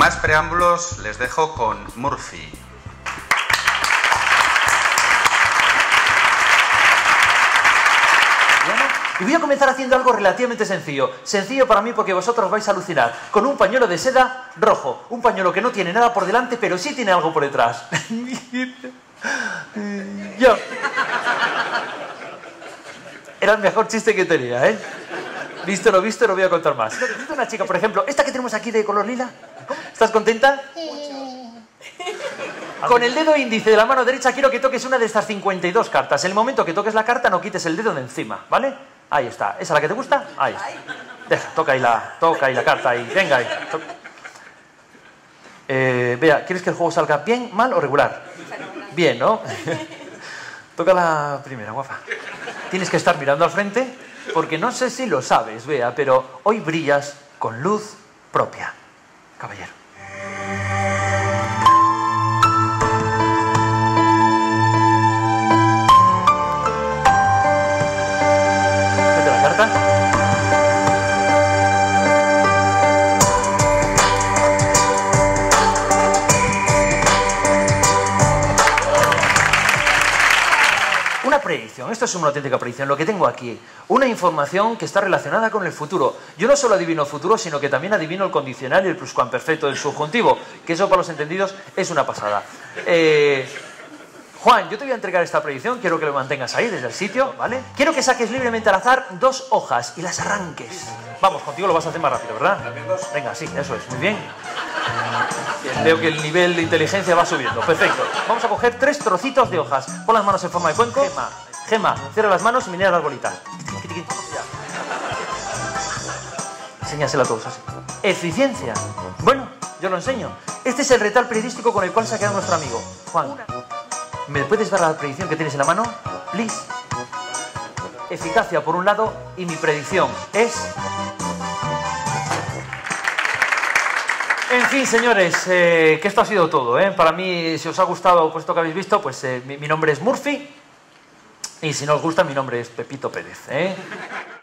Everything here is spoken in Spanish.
más preámbulos, les dejo con Murphy. Y voy a comenzar haciendo algo relativamente sencillo. Sencillo para mí porque vosotros vais a alucinar. Con un pañuelo de seda rojo. Un pañuelo que no tiene nada por delante, pero sí tiene algo por detrás. Yo. Era el mejor chiste que tenía, ¿eh? Visto, no voy a contar más. Necesito una chica, por ejemplo, esta que tenemos aquí de color lila. ¿Estás contenta? Con el dedo índice de la mano derecha quiero que toques una de estas 52 cartas. En el momento que toques la carta no quites el dedo de encima, ¿vale? Ahí está. ¿Esa es la que te gusta? Ahí está. Deja, toca ahí la carta ahí. Venga ahí. Vea, ¿quieres que el juego salga bien, mal o regular? Bien, ¿no? Toca la primera, guapa. Tienes que estar mirando al frente porque no sé si lo sabes, Bea, pero hoy brillas con luz propia, caballero. Mete la carta. Una predicción, esto es una auténtica predicción, lo que tengo aquí. Una información que está relacionada con el futuro. Yo no solo adivino el futuro, sino que también adivino el condicional y el pluscuamperfecto del subjuntivo, que eso para los entendidos es una pasada. Juan, yo te voy a entregar esta predicción, quiero que lo mantengas ahí desde el sitio, ¿vale? Quiero que saques libremente al azar 2 hojas y las arranques. Vamos, contigo lo vas a hacer más rápido, ¿verdad? Venga, sí, eso es, muy bien. Bien, veo que el nivel de inteligencia va subiendo, perfecto. Vamos a coger 3 trocitos de hojas. Pon las manos en forma de cuenco. Gema, cierra las manos y mira las bolitas. Enséñasela a todos así. Eficiencia. Bueno, yo lo enseño. Este es el retal periodístico con el cual se ha quedado nuestro amigo. Juan, ¿me puedes dar la predicción que tienes en la mano? Please. Eficacia por un lado y mi predicción es... En fin, señores, que esto ha sido todo, ¿eh? Para mí, si os ha gustado esto que habéis visto, pues mi nombre es Murphy. Y si no os gusta, mi nombre es Pepito Pérez, ¿eh?